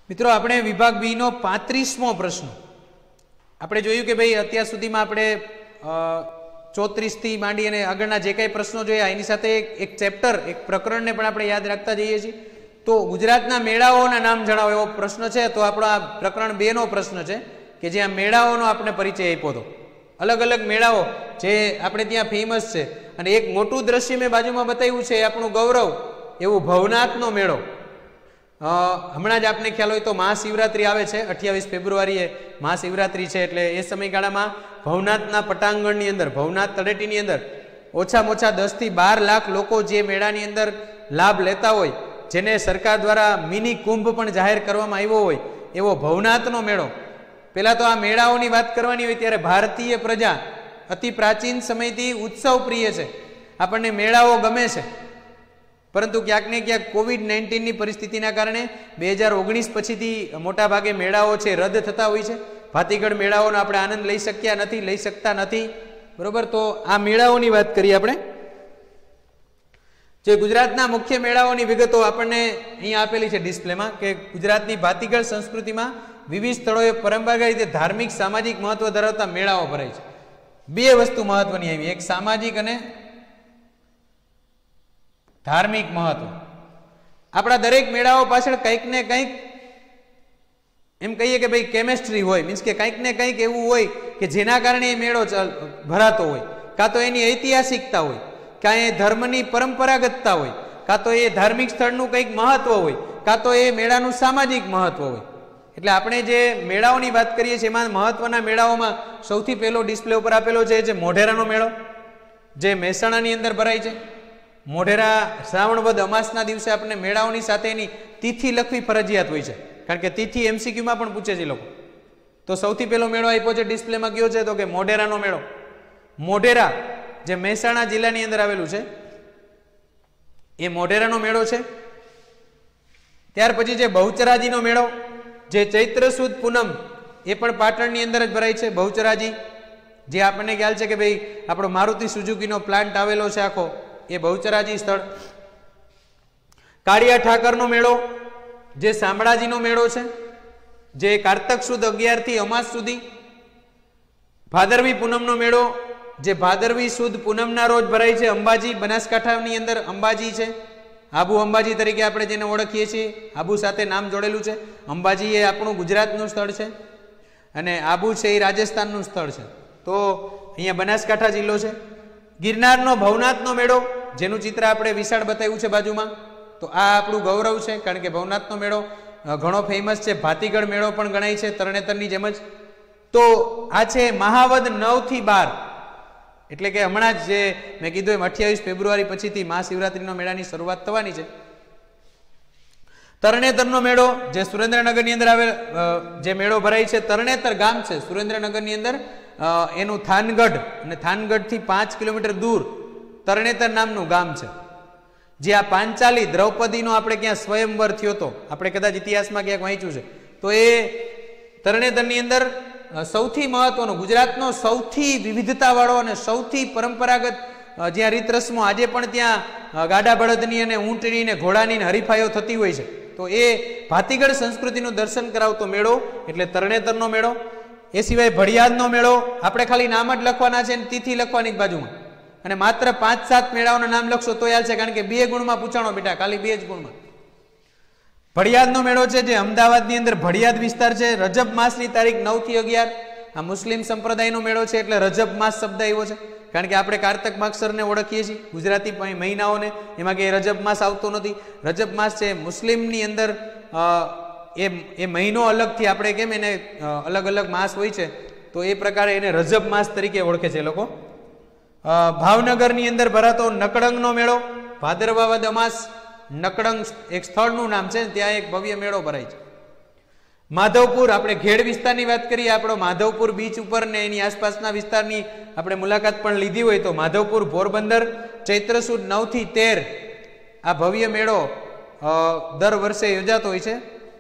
मित्रों આપણે વિભાગ બી નો 35મો પ્રશ્ન આપણે જોયું કે ભાઈ અત્યાર સુધીમાં આપણે 34 થી માંડી અને આગળના જે કંઈ પ્રશ્નો જોયા એની સાથે એક ચેપ્ટર એક પ્રકરણને પણ આપણે યાદ રાખતા જઈએ છીએ। તો ગુજરાતના મેળાઓના નામ જણાવો એવો પ્રશ્ન છે, તો આપણો આ પ્રકરણ 2 નો પ્રશ્ન છે કે જ્યાં મેળાઓનો આપણે પરિચય આપ્યો હતો। अलग अलग मेळाओ जे आपणे त्यां फेमस छे अने एक मोटुं दृश्य मैं बाजुमां बताव्युं छे आपणुं गौरव एवुं भवनाथनो मेळो। हमणां ज आपने ख्याल होय तो महाशिवरात्रि आवे छे 28 फेब्रुआरीए महाशिवरात्रि छे एटले ए समयगाळामां भवनाथना पटांगणनी अंदर भवनाथ तळेटीनी अंदर ओछामां ओछा 10 થી 12 लाख लोको जे मेळानी अंदर लाभ लेता होय, जेने सरकार द्वारा मिनी कुंभ पण जाहेर करवामां आव्यो होय एवो भवनाथनो मेळो। पहला तो आ मेळाओनी बात करवानी होय त्यारे भारतीय प्रजा अति प्राचीन समयथी उत्सव प्रिय छे, आपणने मेळाओ गमे छे, परंतु क्यांक ने क्यांक कोविड-19 नी परिस्थितिना कारणे 2019 पछीथी मोटा भागे मेळाओ छे रद्द थता होय छे। भातीगढ़ मेळाओनो आपणे आनंद लई शक्या नथी, लई शकता नथी, बरोबर। तो आ मेळाओनी बात करीए आपणे। जे गुजरातना मुख्य मेळाओनी विगतो आपणने अहींया आपेली छे डिस्प्लेमां के गुजरातनी भातीगढ़ संस्कृतिमां विविध स्थळोए परंपरागत रीते धार्मिक सामाजिक महत्व धरावता मेळाओ भराय छे। बे वस्तु महत्वनी आवी, एक सामाजिक अने धार्मिक महत्व। आपणा दरेक मेळाओ पाछळ कंईक ने कंईक एम कहीए के भाई केमिस्ट्री होय, मीन्स के कंईक ने कंईक एवुं होय के जेना कारणे मेळो भरातो होय, कां तो एनी ऐतिहासिकता होय, कां ए धर्मनी परंपरागतता होय, कां तो ए धार्मिक स्थळनुं कंईक महत्व होय, कां तो ए मेळानुं सामाजिक महत्व होय। એટલે આપણે જે મેળાઓની વાત કરીએ છીએ એમાં મહત્વના મેળાઓમાં સૌથી પહેલો ડિસ્પ્લે ઉપર આપેલો છે જે મોઢેરાનો મેળો, જે મહેસાણાની અંદર ભરાય છે। મોઢેરા શ્રાવણ વદ અમાસના દિવસે આપણે મેળાઓની સાથે એની તિથિ લખવી ફરજિયાત હોય છે, કારણ કે તિથિ એમસીક્યુમાં પણ પૂછે છે લોકો। તો સૌથી પહેલો મેળો આપ્યો છે ડિસ્પ્લેમાં કયો છે તો કે મોઢેરાનો મેળો। મોઢેરા જે મહેસાણા જિલ્લાની અંદર આવેલું છે એ મોઢેરાનો મેળો છે। ત્યાર પછી જે બહુચરાજીનો મેળો जे चैत्र सुद पूनम ए पण पाटणनी अंदर ज भराय छे। बहुचराजी जे आपने ख्याल छे के भाई आपणो मारुति सुजुकीनो प्लांट आवेलो छे आखो ए बहुचराजी स्थळ। काळिया ठाकरनो मेळो जे शामळाजीनो मेळो छे, जे कार्तक सुद 11 થી અમાસ सुधी। भादरवी पूनमनो मेळो जे भादरवी सुद पूनमना रोज भराय छे। अंबाजी बनासकांठानी अंदर अंबाजी छे, आबू अंबाजी तरीके આપણે જેને ઓળખીએ છીએ, આબુ સાથે નામ જોડેલું છે। અંબાજી એ આપણું ગુજરાતનું સ્થળ છે અને આબુ છે એ રાજસ્થાનનું સ્થળ છે। તો અહીંયા બનાસકાંઠા જિલ્લો છે। ગિરનારનો ભવનાથનો મેળો જેનું ચિત્ર આપણે વિશાળ બતાવ્યું છે બાજુમાં, તો આ આપણું ગૌરવ છે કારણ કે ભવનાથનો મેળો ઘણો ફેમસ છે। ભાતીગળ મેળો પણ ગણાય છે તરણેતરની જેમ જ। તો આ છે મહાવદ 9 થી 12 એટલે કે હમણાં જ જે મેં કીધું એમ 28 ફેબ્રુઆરી પછીથી મહાશિવરાત્રિનો મેળાની શરૂઆત થવાની છે। તરણેતરનો મેળો જે સુરેન્દ્રનગરની અંદર આવેલ જે મેળો ભરાય છે, તરણેતર ગામ છે સુરેન્દ્રનગરની અંદર, એનું થાનગઢ અને થાનગઢથી 5 કિલોમીટર દૂર તરણેતર નામનું ગામ છે। જે આ પાંચાલી દ્રૌપદીનો આપણે ક્યાં સ્વયંવર થયો હતો, આપણે કદાચ ઇતિહાસમાં ક્યાંક વાંચ્યું છે, તો એ તરણેતરની અંદર સૌથી મહત્વનો ગુજરાતનો સૌથી વિવિધતાવાળો અને સૌથી પરંપરાગત જ્યાં રીત રસમો આજે પણ ત્યાં ગાડા બળદની અને ઊંટની ને ઘોડાની હરીફાઈઓ થતી હોય છે, તો એ ભાતીગળ સંસ્કૃતિનું દર્શન કરાવતો મેળો એટલે તરણેતરનો મેળો। એ સિવાય ભડિયાદનો મેળો આપણે ખાલી નામ જ લખવાના છે અને તિથિ લખવાની બાજુમાં, અને માત્ર 5-7 મેળાઓના નામ લખશો તો યાદ છે, કારણ કે 2 ગુણમાં પૂછાણો બેટા, ખાલી 2 જ ગુણમાં। ભડિયાદનો મેળો છે જે અમદાવાદની અંદર ભડિયાદ વિસ્તાર છે। રજબ માસની તારીખ 9 થી 11। આ મુસ્લિમ સંપ્રદાયનો મેળો છે એટલે રજબ માસ શબ્દ આવ્યો છે, કારણ કે આપણે કારતક માગસરને ઓળખીએ છીએ ગુજરાતી મહિનાઓને, એમાં કે રજબ માસ આવતો નથી। રજબ માસ છે મુસ્લિમની અંદર એ મહિનો અલગથી આપણે કેમ એને અલગ અલગ માસ હોય છે, તો એ પ્રકારે એને રજબ માસ તરીકે ઓળખે છે લોકો। ભાવનગરની અંદર ભરાતો નકળંગનો મેળો, ભાદરવા વદ અમાસ, નકળંગ એક સ્થળનું નામ છે, ત્યાં એક ભવ્ય મેળો ભરાય છે। માધવપુર આપણે ઘેડ વિસ્તારની વાત કરીએ, આપણો માધવપુર બીચ ઉપર ને એની આસપાસના વિસ્તારની આપણે મુલાકાત પણ લીધી હોય તો માધવપુર પોરબંદર ચૈત્ર સુદ 9 થી 13 આ ભવ્ય મેળો દર વર્ષે યોજાતો હોય છે।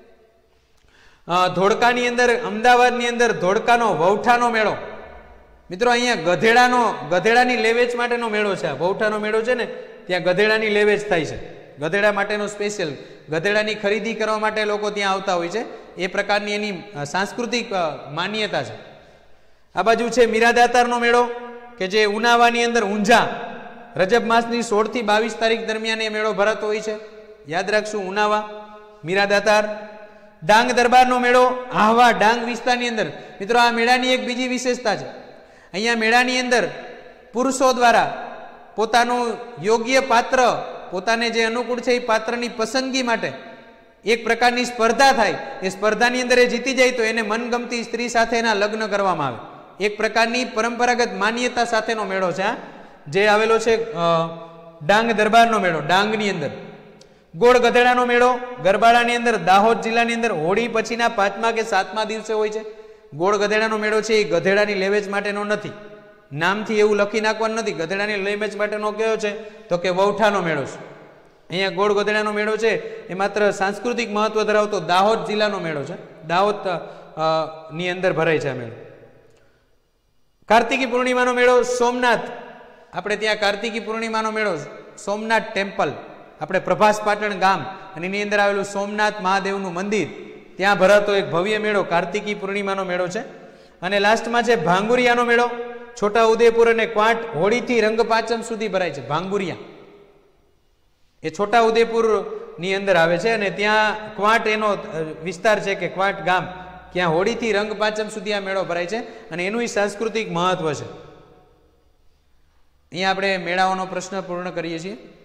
ધોળકાની અંદર અમદાવાદની અંદર ધોળકાનો વૌઠાનો મેળો, મિત્રો અહીંયા ગધેડાની લેવેચ માટેનો મેળો છે। આ વૌઠાનો મેળો છે ને ત્યાં ગધેડાની લેવેચ થાય છે, ગધેડા માટેનું સ્પેશિયલ, ગધેડાની ખરીદી કરવા માટે લોકો ત્યાં આવતા હોય છે, એ પ્રકારની એની સાંસ્કૃતિક માન્યતા છે. આ બાજુ છે મીરાદાતારનો મેળો કે જે ઉનાવાની અંદર ઊંઝા રજબ માસની 16 થી 22 તારીખ દરમિયાન એ મેળો ભરાતો હોય છે. યાદ રાખશું, ઉનાવા, મીરાદાતાર. ડાંગ દરબારનો મેળો આહવા ડાંગ વિસ્તારની અંદર. મિત્રો આ મેળાની એક બીજી વિશેષતા છે, અહીંયા મેળાની અંદર પુરુષો દ્વારા પોતાનું યોગ્ય પાત્ર, પોતાને જે અનુકૂળ છે એ પાત્રની પસંદગી માટે એક પ્રકારની સ્પર્ધા થાય. એ સ્પર્ધાની અંદર એ જીતી જાય તો એને મનગમતી સ્ત્રી સાથે એના લગ્ન કરવામાં આવે. એક પ્રકારની પરંપરાગત માન્યતા સાથેનો મેળો છે જે આવેલો છે ડાંગ દરબારનો મેળો ડાંગની અંદર. ગોળ ગધેડાનો મેળો ગરબાડાની અંદર દાહોદ જિલ્લાની અંદર હોળી પછીના 5મા કે 7મા દિવસે હોય છે. ગોળ ગધેડાનો મેળો છે એ ગધેડાની લેવેચ માટેનો નથી, નામથી એવું લખી નાખવાનું નથી. ગધેડાની લેવેચ માટેનો કયો છે તો કે વૌઠાનો મેળો છે. અહીંયા ગોળ ગધેડાનો મેળો છે એ માત્ર સાંસ્કૃતિક મહત્વ ધરાવતો દાહોદ જિલ્લાનો મેળો છે. દાહોદ ની અંદર ભરાય છે આ મેળો. કાર્તિકી પૂર્ણિમાનો મેળો સોમનાથ, આપણે ત્યાં કાર્તિકી પૂર્ણિમાનો મેળો સોમનાથ ટેમ્પલ, આપણે પ્રભાસ પાટણ ગામ અને એની અંદર આવેલું સોમનાથ મહાદેવનું મંદિર, ત્યાં ભરાતો એક ભવ્ય મેળો કાર્તિકી પૂર્ણિમાનો મેળો છે. અને લાસ્ટમાં છે ભાંગુરિયાનો મેળો, છોટા ઉદેપુર અને ક્વાંટ હોળીથી રંગપાચમ સુધી ભરાય છે. ભાંગુરિયા એ છોટા ઉદેપુર ની અંદર આવે છે અને ત્યાં ક્વાંટ એનો વિસ્તાર છે કે ક્વાંટ ગામ, ત્યાં હોળીથી રંગપાચમ સુધી આ મેળો ભરાય છે અને એનું સાંસ્કૃતિક મહત્વ છે. અહીંયા આપણે મેળાઓનો પ્રશ્ન પૂર્ણ કરીએ છીએ.